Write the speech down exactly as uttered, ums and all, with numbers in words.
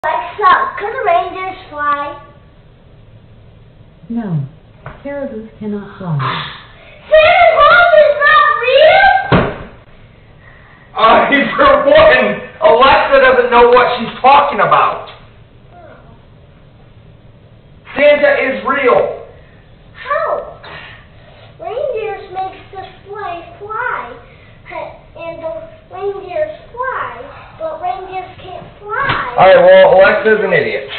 Alexa, could the reindeers fly? No, caribou cannot fly. Santa Claus is not real? Uh, for one, Alexa doesn't know what she's talking about. Santa is real. How? Reindeers make the sleigh fly, and the reindeers fly, but reindeers can't fly. Alright, well, Alexa's an idiot.